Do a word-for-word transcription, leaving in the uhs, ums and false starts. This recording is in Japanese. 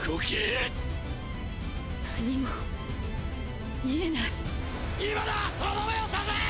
動け。 何も言えない。 今だ、とどめを刺せ。